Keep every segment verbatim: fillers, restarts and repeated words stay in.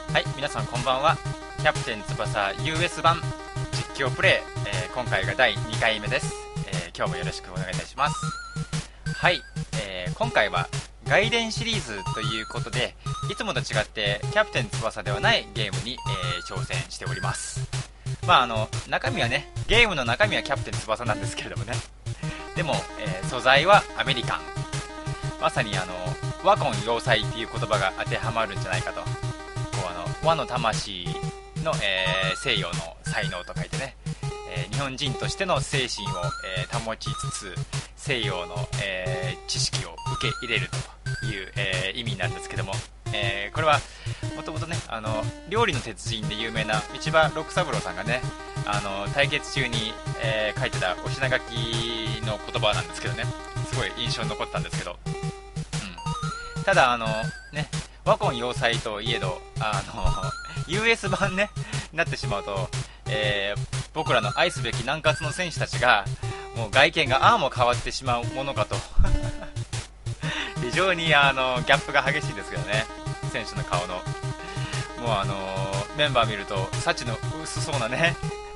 はい、皆さんこんばんは。キャプテン翼 ユーエス 版実況プレイ、えー今回がだいにかいめです。えー今日もよろしくお願いいたします。はい、えー今回は外伝シリーズということで、いつもと違ってキャプテン翼ではないゲームに、えー挑戦しております。まああの中身はね、ゲームの中身はキャプテン翼なんですけれどもね、でも、えー素材はアメリカン。まさにあの和魂要塞っていう言葉が当てはまるんじゃないかと。こうあの和の魂の、えー西洋の才能と書いてね、えー日本人としての精神を、えー保ちつつ西洋の、えー知識を受け入れるという、えー意味なんですけども、えーこれはもともとね、あの料理の鉄人で有名な道場六三郎さんがね、あの対決中に、えー書いてたお品書きの言葉なんですけどね、すごい印象に残ったんですけど、うん、ただあのね、和魂要塞といえど、あの ユーエス 版ねになってしまうと、えー僕らの愛すべき南葛の選手たちがもう外見がああも変わってしまうものかと非常にあのギャップが激しいんですけどね、選手の顔の。もうあのーメンバー見ると幸の薄そうなね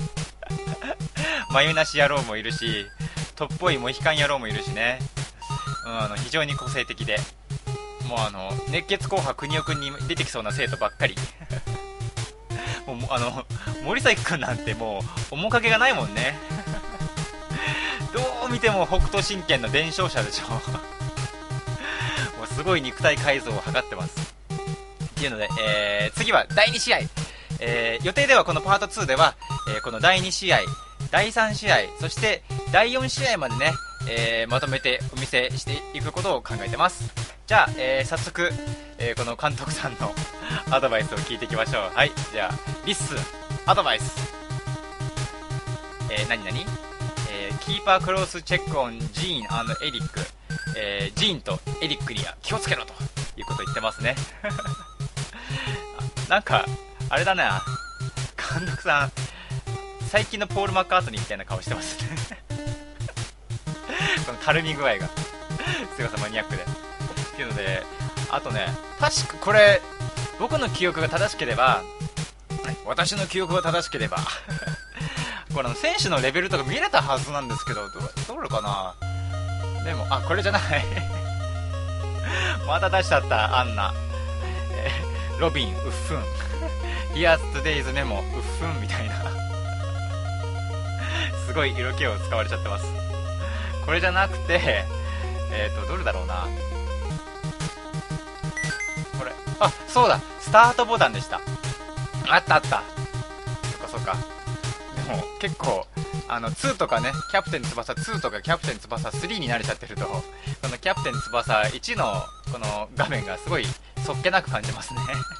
眉なし野郎もいるし、とっぽいモヒカン野郎もいるしね、うん、あの非常に個性的で、もうあの熱血紅白国尾くんに出てきそうな生徒ばっかりもうあの森崎くんなんてもう面影がないもんねどう見ても北斗神拳の伝承者でしょもうすごい肉体改造を図ってますっていうので、えー次はだいに試合、えー予定ではこのパートツーでは、えーこのだいに試合、だいさん試合、そしてだいよん試合までね、えーまとめてお見せしていくことを考えてます。じゃあ、えー早速、えーこの監督さんのアドバイスを聞いていきましょう。はい、じゃあリッスンアドバイス、えー、何々、えー、キーパークロースチェックオンジーン&エリック、えージーンとエリックには気をつけろということを言ってますねなんかあれだな、監督さん最近のポール・マッカートニーみたいな顔してますねこのたるみ具合がすいません、マニアックでっていうので、あとね、確かこれ僕の記憶が正しければ、私の記憶が正しければこれ選手のレベルとか見れたはずなんですけど、どどれかな。でもあ、これじゃないまた出しちゃった、アンナ、えーロビン、ウッフンHere's today's memo、ウッフンみたいなすごい色気を使われちゃってます。これじゃなくて、えっとどれだろうな、これ、あ、そうだ、スタートボタンでした。あったあった、そっかそっか。でも結構あのツーとかね、キャプテン翼ツーとかキャプテン翼スリーに慣れちゃってると、このキャプテン翼いちのこの画面がすごいそっけなく感じますね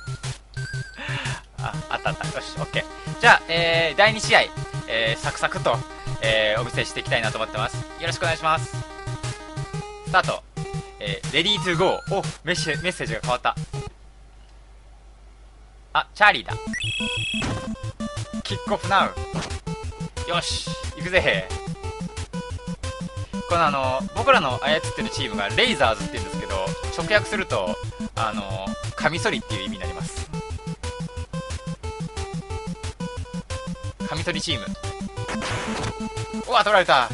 あ、あったあった、よし、オッケー。じゃあ、えー、だいに試合、えー、サクサクと、えー、お見せしていきたいなと思ってます。よろしくお願いします。スタート、えー、レディートゥーゴー。お、メッセメッセージが変わった。あ、チャーリーだ。キックオフナウ。よし、行くぜ。このあの僕らの操ってるチームがレイザーズって言うんですけど、直訳するとあのカミソリっていう意味になります。カミソリチーム。うわ、取られた。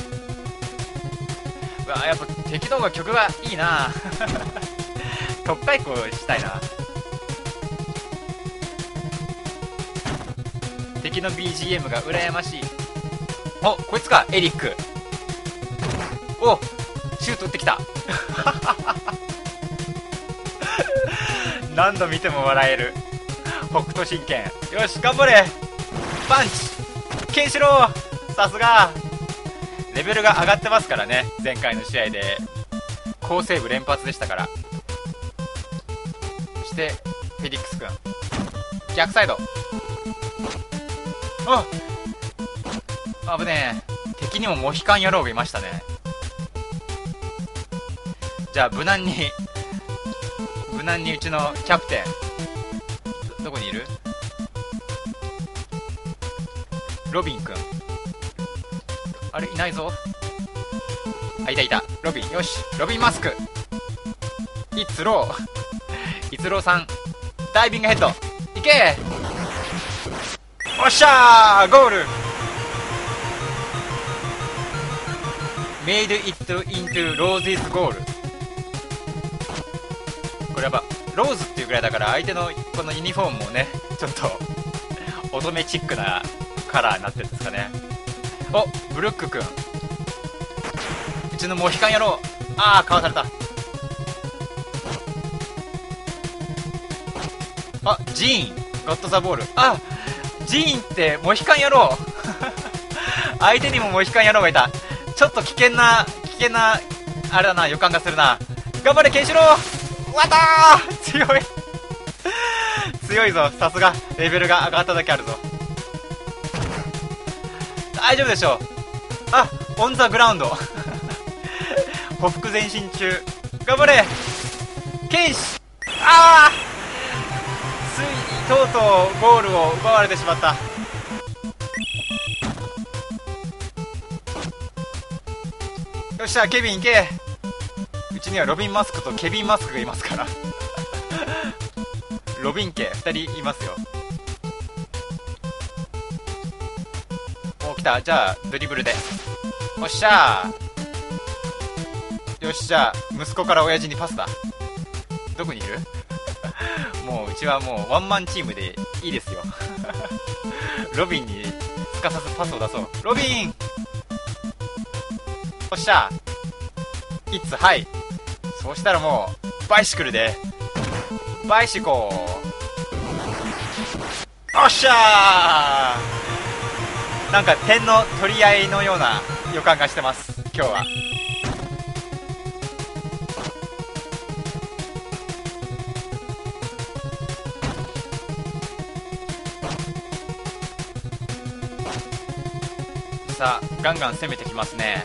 うわ、やっぱ敵の方が曲がいいな特開校したいな。敵の ビージーエム が羨ましい。お、こいつか、エリック。お、シュート打ってきた何度見ても笑える北斗神拳。よし、頑張れ。パンチケンシロウ、さすが。レベルが上がってますからね、前回の試合で好セーブ連発でしたから。そしてフェリックス君、逆サイド。あっ、危ねえ。敵にもモヒカン野郎がいましたね。じゃあ無難に無難にうちのキャプテン ど, どこにいる？ロビン君、あれいないぞ。あ、いたいた、ロビン。よし、ロビンマスク。イッツローイツローさん、ダイビングヘッドいけ。 け。おっしゃー、ゴール。Made it into Rose's goal。これやっぱローズっていうぐらいだから相手のこのユニフォームもねちょっと乙女チックなカラーになってるんですかね。お、ブルック君、うちのモヒカン野郎。ああ、かわされた。あ、ジーンゴッドザボール。あ、ジーンってモヒカン野郎相手にもモヒカン野郎がいた。ちょっと危険な危険なあれだな、予感がするな。頑張れケンシロウ。わったー、強い強いぞ。さすがレベルが上がっただけあるぞ。大丈夫でしょう。あ、オンザグラウンドほふく前進中。頑張れケンシ。ああ、ついにとうとうゴールを奪われてしまった。よっしゃケビン行け。うちにはロビンマスクとケビンマスクがいますからロビン家ふたりいますよ。お、来た。じゃあドリブルで。おっしゃー。よし、じゃあ息子から親父にパスだ。どこにいるもううちはもうワンマンチームでいいですよロビンにすかさずパスを出そう。ロビン。おっしゃー。いつ、はい。そうしたらもうバイシクルでバイシコー。おっしゃー。なんか点の取り合いのような予感がしてます今日は。さあガンガン攻めてきますね。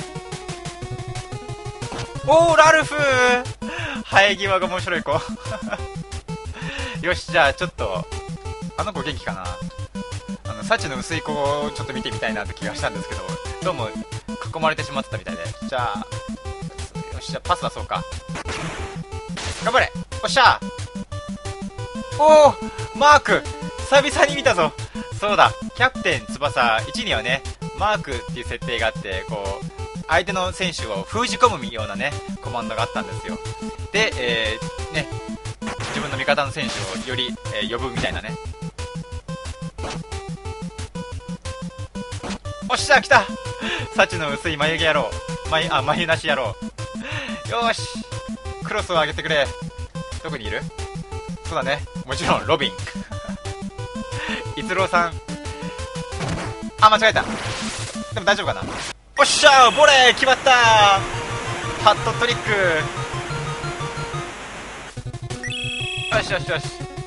おー、ラルフー。生え際が面白い子よし、じゃあちょっとあの子元気かな。あの幸の薄い子をちょっと見てみたいなって気がしたんですけど、どうも囲まれてしまってたみたいで。じゃあよし、じゃあパス出そうか。頑張れ。おっしゃ。おお、マーク久々に見たぞ。そうだ、キャプテン翼いちにはねマークっていう設定があって、こう相手の選手を封じ込むようなねコマンドがあったんですよ。で、えー、ね自分の味方の選手をより、えー、呼ぶみたいなね。おっしゃ、来た。幸の薄い眉毛野郎、眉あ眉なし野郎。よーし、クロスを上げてくれ。どこにいる。そうだね、もちろんロビン逸郎さん。あ、間違えた。でも大丈夫かな。おっしゃー、ボレー決まったー。ハットトリック。よしよしよし。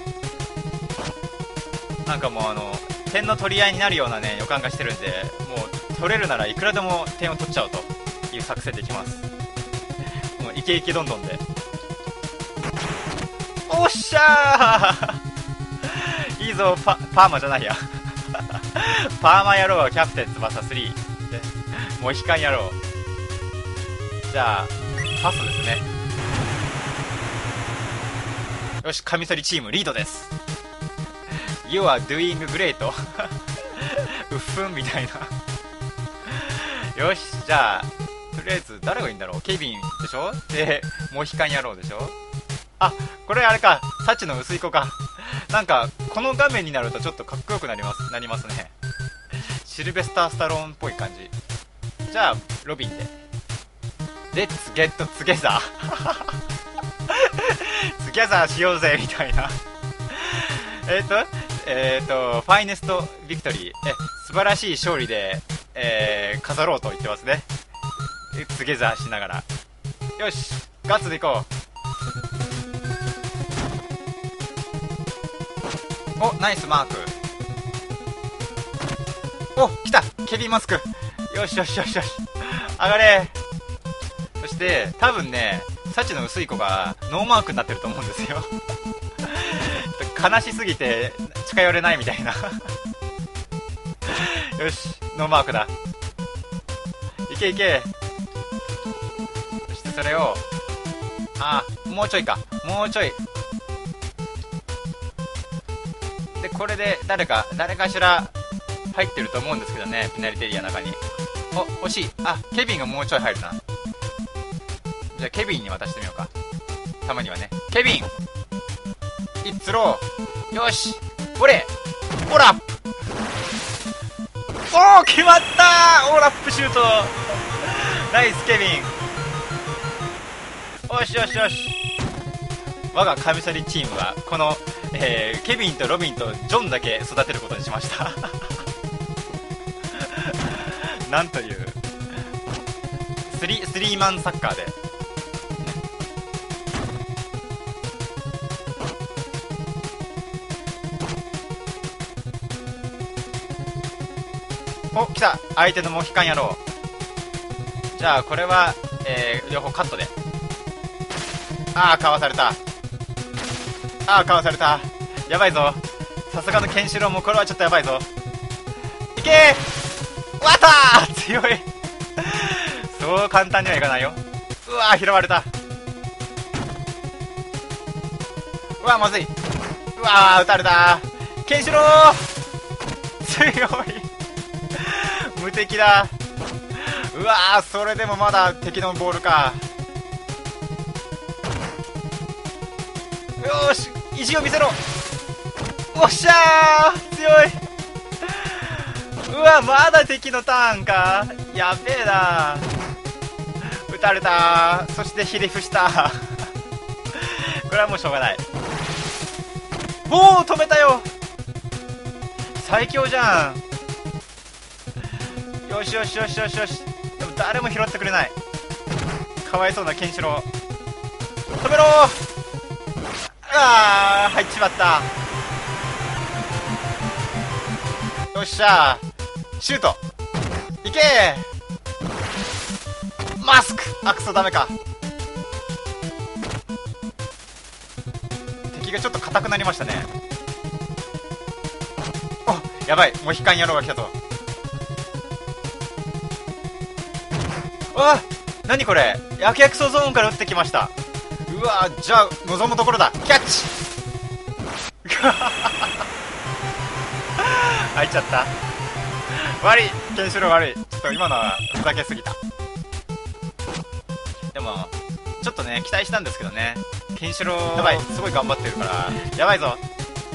なんかもうあの点の取り合いになるようなね予感がしてるんで、もう取れるならいくらでも点を取っちゃおうという作戦でいきます。もうイケイケどんどんで。おっしゃーいいぞ。パパーマじゃないやパーマ野郎はキャプテン翼スリーでモヒカン野郎。じゃあパスですね。よし、カミソリチームリードです。 You are doing great うっふんみたいなよし、じゃあとりあえず誰がいいんだろう。ケビンでしょ。でモヒカン野郎でしょ。あ、これあれか、幸の薄い子か。なんかこの画面になるとちょっとかっこよくなりますなりますね。シルベスター・スタローンっぽい感じ。じゃあロビンでレッツゲットツゲザーツゲザーしようぜみたいなえっとえっ、ー、とファイネストビクトリー、え素晴らしい勝利で、えー、飾ろうと言ってますね。ツゲザーしながら。よし、ガッツでいこう。お、ナイスマーク。お、来たケビンマスク。よしよしよしよし、上がれ。そして多分ね幸の薄い子がノーマークになってると思うんですよ悲しすぎて近寄れないみたいなよし、ノーマークだ。いけいけ。そしてそれを、あ、もうちょいか、もうちょい。 でこれで誰か誰かしら入ってると思うんですけどね、ペナルティエリアの中に。お、惜しい。あ、ケビンがもうちょい入るな。じゃあケビンに渡してみようか、たまにはね。ケビンイッツロー、よし、ボレー、オラップ、おお、決まったー、オラップシュート、ナイスケビン。よしよしよし、我がカミソリチームはこの、えー、ケビンとロビンとジョンだけ育てることにしましたなんというスリー、スリーマンサッカーで。お、来た、相手のモヒカン野郎。じゃあこれは、えー、両方カットで。ああ、かわされた。ああ、かわされた。やばいぞ、さすがのケンシロウもこれはちょっとやばいぞ。いけー、わったー、強いそう簡単にはいかないよ。うわー、拾われた。うわー、まずい。うわー、撃たれた。ケンシロウ強い無敵だ。うわー、それでもまだ敵のボールか。よーし、意地を見せろ。おっしゃー、強い。うわ、まだ敵のターンか。やべえな。撃たれた。そしてひれ伏したこれはもうしょうがない。おお、止めたよ。最強じゃん。よしよしよしよしよし。でも誰も拾ってくれない。かわいそうなケンシロウ。止めろー。あー、入っちまった。よっしゃー、シュートいけー。マスク、あ、クソダメか。敵がちょっと硬くなりましたね。お、やばい、モヒカン野郎が来たぞ。わ、何これ、やけくそゾーンから撃ってきました。うわ、じゃあ望むところだ。キャッチ入っちゃった。悪い、ケンシロウ悪い。ちょっと今のはふざけすぎた。でもちょっとね期待したんですけどね。ケンシロウやばい、すごい頑張ってるからやばいぞ。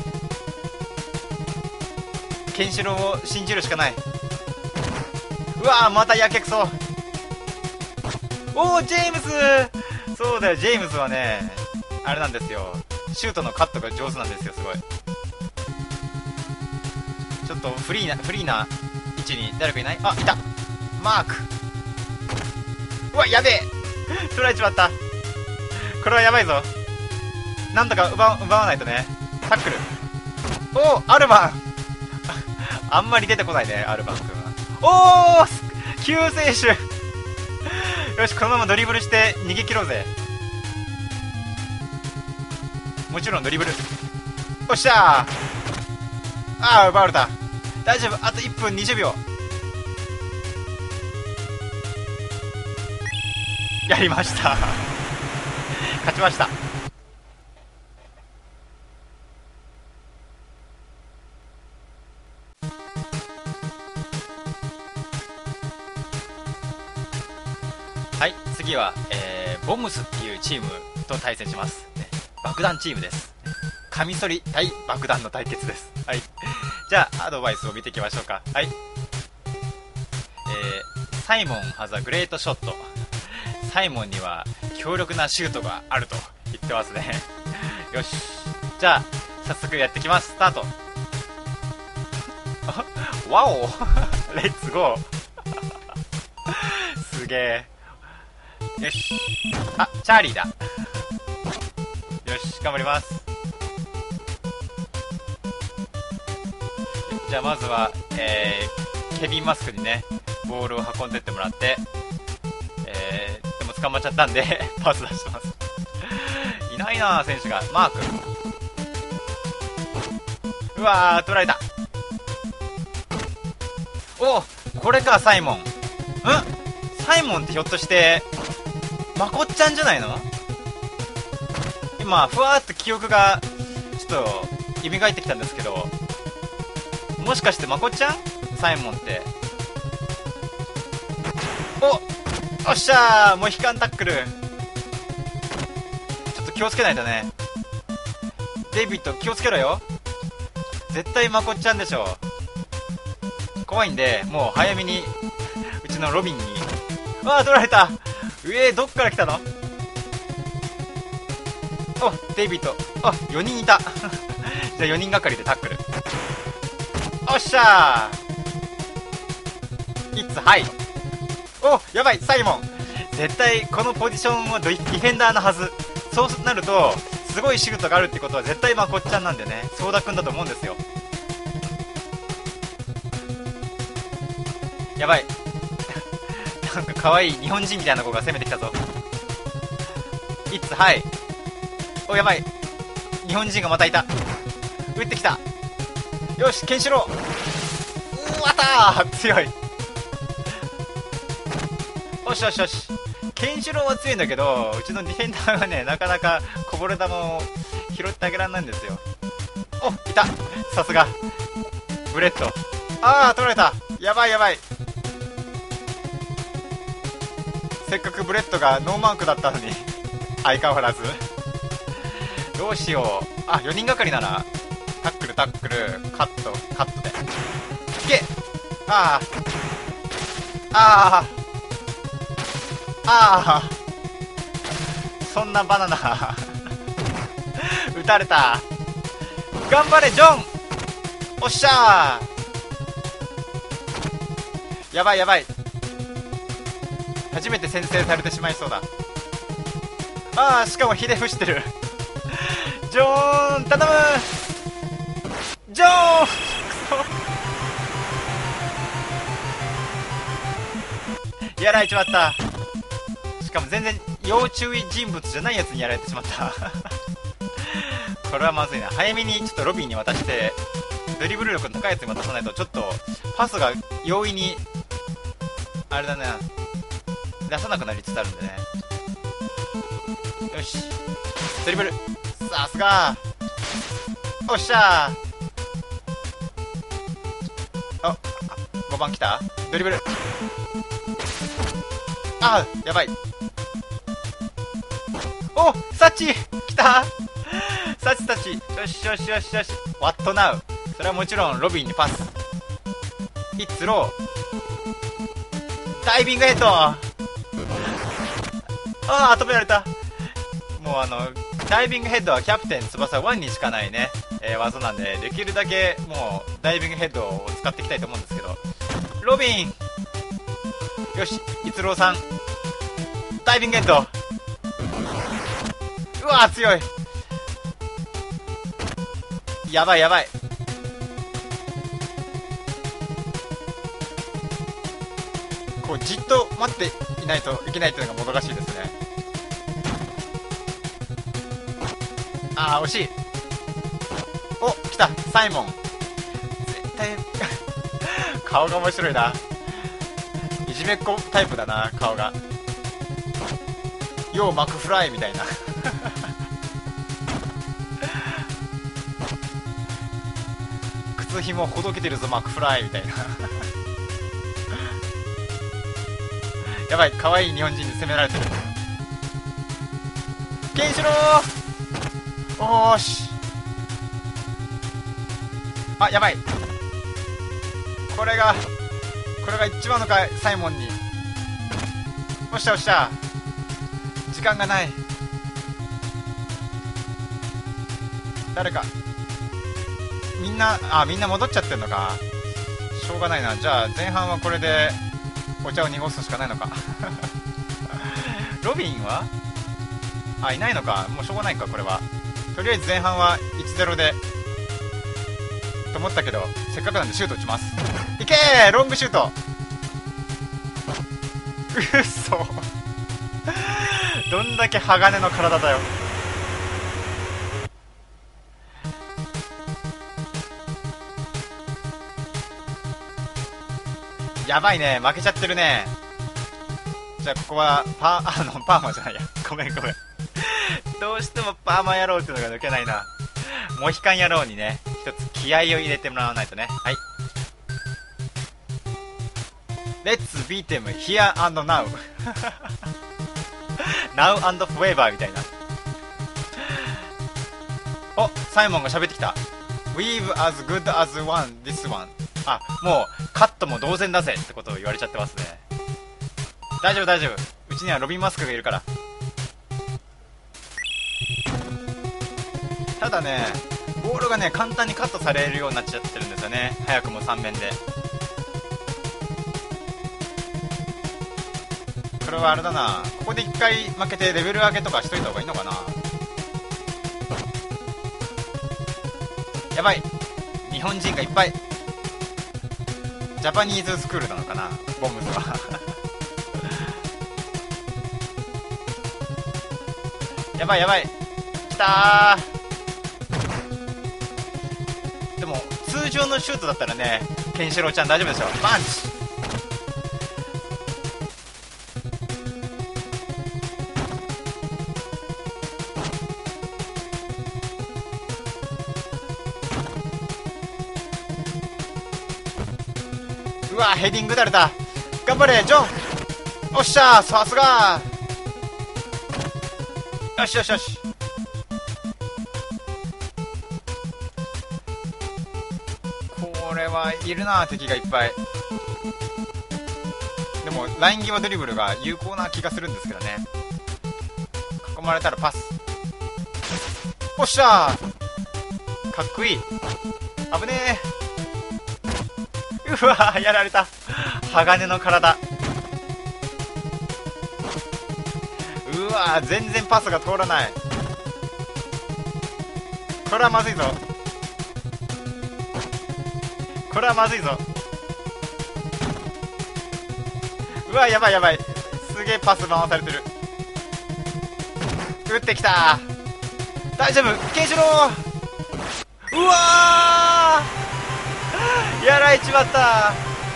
ケンシロウを信じるしかない。うわー、またやけくそ。おー、ジェームス。そうだよ、ジェームスはねあれなんですよ、シュートのカットが上手なんですよ。すごい、ちょっとフリーなフリーな位置に誰かいない？あ、いた、マーク。うわ、やべえ取られちまった。これはやばいぞ。なんとか奪奪わないとね。タックル。おー、アルバンあんまり出てこないね、アルバン君は。おー、救世主よし、このままドリブルして逃げ切ろうぜ。もちろんドリブル。おっしゃー。あー、奪われた。大丈夫、あといっぷんにじゅうびょう。やりました勝ちました。はい、次は、えー、ボムスっていうチームと対戦します、ね、爆弾チームです。カミソリ対爆弾の対決です。はい、じゃあアドバイスを見ていきましょうか。はい、えー、サイモンハザグレートショット。サイモンには強力なシュートがあると言ってますねよし、じゃあ早速やってきます。スタートわおレッツゴーすげえ。よし、あ、チャーリーだ。よし、頑張ります。じゃあまずは、えー、ケビンマスクにねボールを運んでってもらって、えー、でも捕まっちゃったんでパス出してますいないな選手が。マーク、うわー、取られた。お、これか、サイモン。ん、サイモンってひょっとしてまこっちゃんじゃないの？今ふわーっと記憶がちょっと蘇ってきたんですけど、もしかしてまこちゃんサイモンって。おおっしゃー、モヒカンタックル。ちょっと気をつけないとね。デイビッド気をつけろよ。絶対まこっちゃんでしょ。怖いんで、もう早めにうちのロビンに。ああ、取られた。上どっから来たの。お、デイビッド。あ、よにんいた。じゃあよにんがかりでタックル。おっしゃー、イッツハイ。お、やばい、サイモン。絶対このポジションはディフェンダーのはず。そうなるとすごいシュートがあるってことは絶対まこっちゃんなんでね、ソーダくんだと思うんですよ。やばい。なんか可愛い日本人みたいな子が攻めてきたぞ。イッツハイ。お、やばい、日本人がまたいた。打ってきた。よし、ケンシロウ。うわたー、強い。よしよしよし。ケンシロウは強いんだけど、うちのディフェンダーがね、なかなかこぼれ球を拾ってあげられないんですよ。お、いた。さすがブレッド。あー、取られた。やばいやばい。せっかくブレッドがノーマークだったのに相変わらず。どうしよう。あ、よにんがかりならタックルタックルカットカットでいけ。あーあーああ、そんなバナナ撃たれた。頑張れジョン。おっしゃー。やばいやばい、初めて先制されてしまいそうだ。ああ、しかもひれ伏してるジョーン頼む。ジョーンやられちまった。しかも全然要注意人物じゃないやつにやられてしまったこれはまずいな。早めにちょっとロビーに渡して、ドリブル力の高いやつに渡さないと、ちょっとパスが容易にあれだね、出さなくなりつつあるんでね。よし、ドリブル、さすが。おっしゃー。あ、ごばん来た。ドリブル。あー、やばい。お、サッチ来た。サッチサッチ。よしよしよしよし。ワットナウ。それはもちろんロビンにパス。イッツロー。ダイビングヘッド。ああ、止められた。もうあのダイビングヘッドはキャプテン翼ワンにしかないね、えー、技なんで、できるだけもうダイビングヘッドを使っていきたいと思うんですけど。ロビン。よし、イツローさんダイビングヘッド。うわー、強い。やばいやばい。こうじっと待っていないといけないというのがもどかしいですね。あー、惜しい。お、来たサイモン。絶対顔が面白いな。いじめっ子タイプだな、顔が。ヨーマクフライみたいな靴ひもほどけてるぞマクフライみたいなやばい、可愛い日本人に攻められてる。ケンシロウ。おーし。あ、やばい。これがこれが一番のかい、サイモンに。おっしゃおっしゃ。時間がない。誰かみんな、あ、みんな戻っちゃってんのか。しょうがないな。じゃあ前半はこれでお茶を濁すしかないのかロビンはあ、いないのか。もうしょうがないか、これは。とりあえず前半はいちたいゼロでと思ったけど、せっかくなんでシュート打ちます。いけー、ロングシュート。うっそどんだけ鋼の体だよ。やばいね、負けちゃってるね。じゃあここはパー、あのパーマじゃないや、ごめんごめんどうしてもパーマ野郎っていうのが抜けないな。 モヒカン野郎にね一つ気合を入れてもらわないとね。はい、レッツビーテム here and now now and forever みたいな。お、サイモンが喋ってきた。 We've as good as one this one。 あ、もうカットも同然だぜってことを言われちゃってますね。大丈夫大丈夫、うちにはロビンマスクがいるから。ただね、ボールがね簡単にカットされるようになっちゃってるんですよね、早くもさん面で。これはあれだな、ここで一回負けてレベル上げとかしといた方がいいのかな。やばい、日本人がいっぱい。ジャパニーズスクールなのかな、ボムズはやばいやばい、きたー。でも通常のシュートだったらね、ケンシロウちゃん大丈夫でしょ。パンチ。うわ、ヘディングだれた。頑張れジョン。おっしゃー、さすが。よしよしよし。これはいるな、敵がいっぱい。でもライン際ドリブルが有効な気がするんですけどね。囲まれたらパス。おっしゃー、かっこいい。危ねえ。うわー、やられた。鋼の体。うわー、全然パスが通らない。これはまずいぞ、これはまずいぞ。うわ、やばいやばい、すげえパス回されてる。打ってきた。大丈夫、ケンシロウ。うわー、やられちまった。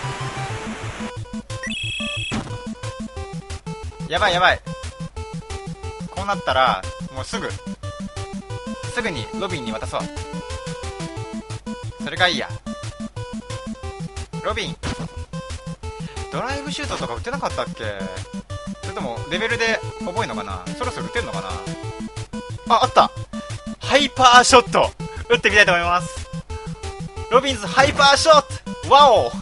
やばいやばい、こうなったらもうすぐすぐにロビンに渡そう。それがいいや。ロビン、ドライブシュートとか打てなかったっけ。それともレベルで覚えるのかな。そろそろ打てんのかな。あ、あった、ハイパーショット打ってみたいと思います。ロビンズハイパーショット、ワオうっ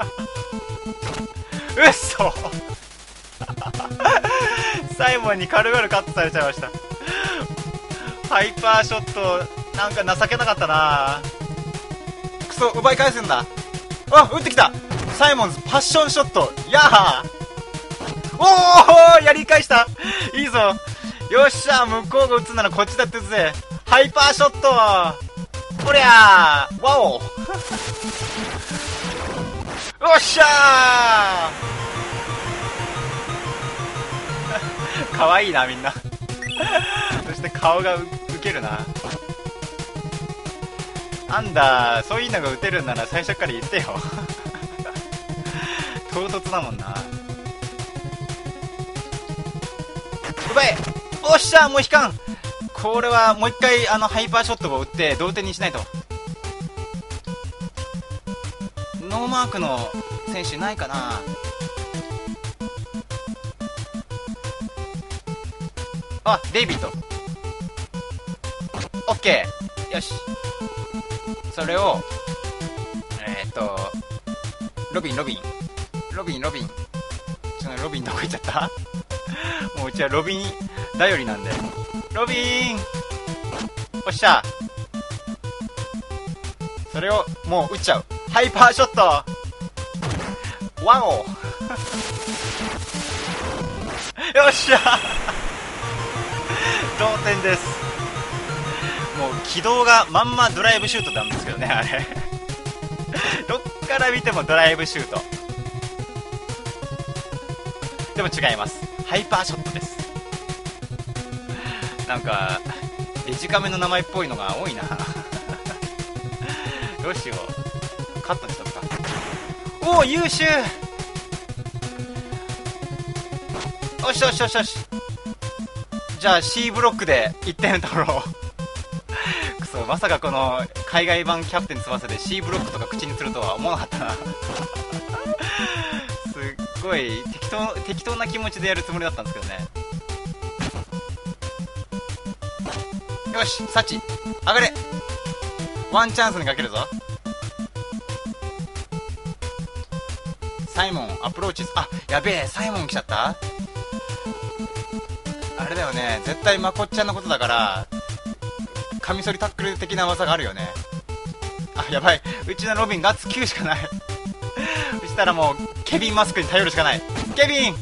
そサイモンに軽々カットされちゃいました。ハイパーショットなんか情けなかったな。クソ、奪い返すんだ。あ、打ってきた。サイモンズパッションショット、やー。おお、やり返した。いいぞ、よっしゃ、向こうが打つならこっちだって打つぜ。ハイパーショット、おりゃー、ワオよっしゃーかわいいなみんなそして顔がウケるな。なんだ、そういうのが打てるんなら最初から言ってよ唐突だもんな。奪え、おっしゃ、もう引かん。これはもう一回あのハイパーショットを打って同点にしないと。ノーマークの選手いないかな。あ、デイビッド。オッケー、よし。それをえー、っとロビンロビンロビンロビンちょっとロビンどこ行っちゃったもううちはロビン頼りなんで。ロビン、おっしゃ。それをもう打っちゃう。ハイパーショット、ワオよっしゃ同点です。もう軌道がまんまドライブシュートなんですけどね、あれどっから見てもドライブシュート。でも違います、ハイパーショットです。なんかデジカメの名前っぽいのが多いなどうしよう、カットにしとくか。おお、優秀。よしよしよしよし。じゃあ C ブロックでいってん取ろうくそ、 そう、まさかこの海外版キャプテン翼で C ブロックとか口にするとは思わなかったなすっごい適当適当な気持ちでやるつもりだったんですけどね。よし、サチ上がれ、ワンチャンスにかけるぞ。サイモンアプローチ、あ、やべえ、サイモン来ちゃった。あれだよね、絶対まこっちゃんのことだからカミソリタックル的な技があるよね。あ、やばい、うちのロビンガッツきゅうしかないそしたらもうケビンマスクに頼るしかない。ケビン、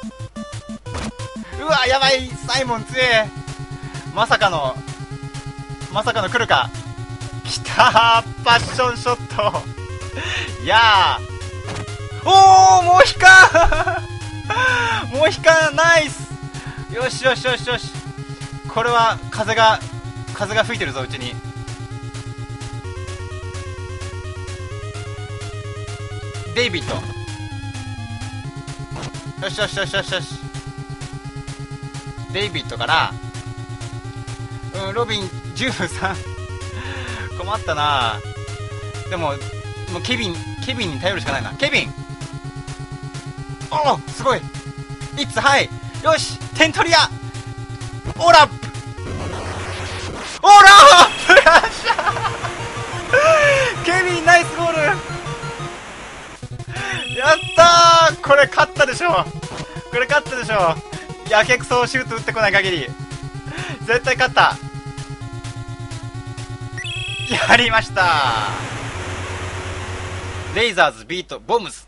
うわ、やばい、サイモン強え。まさかのまさかの来るか。きたー、パッションショットやー、おー、もう引かんもう引かん、ナイス。よしよしよしよし、これは風が風が吹いてるぞ、うちに。デイビッド、よしよしよしよしよし、デイビッドから、うん、ロビンじゅうさん困ったな。でももうケビンケビンに頼るしかないな。ケビン、おお、すごい、イッツハイ、よし、点取りや、オーラップ、オーラップよっしゃケビンナイスゴール、やったー、これ勝ったでしょ、これ勝ったでしょ、やけくそシュート打ってこない限り絶対勝った。やりました。レイザーズビートボムズ。